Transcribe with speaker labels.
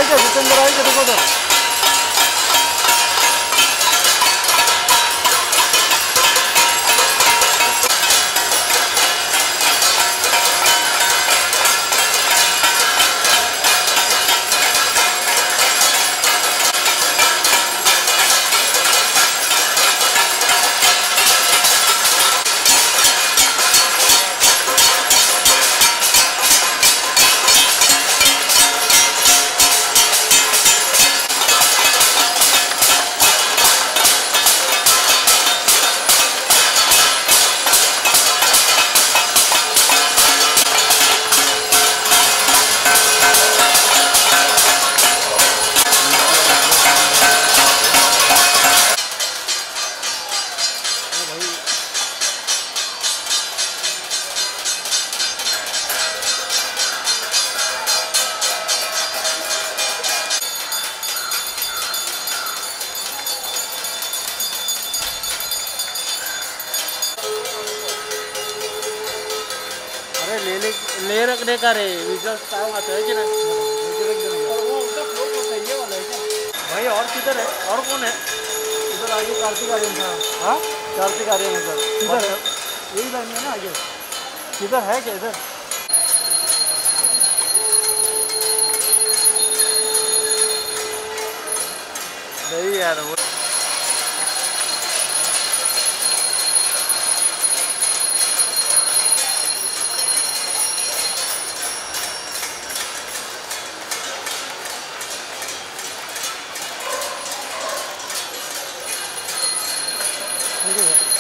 Speaker 1: क्या जितेंद्र आई क्या देखो तो। अरे ले रखने का रे विजल्ट काम आता है कि ना। और वो उसका फ्लोर तो सही है वाला है क्या भाई? और किधर है और कौन है इधर आगे? कार्तिक आर्यन था। हाँ कार्तिक आर्यन है सर। किधर है? यही लाइन में ना आगे। किधर है क्या इधर? नहीं यार वो ठीक है।